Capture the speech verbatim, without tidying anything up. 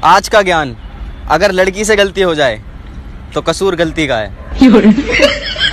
आज का ज्ञान, अगर लड़की से गलती हो जाए तो कसूर गलती का है।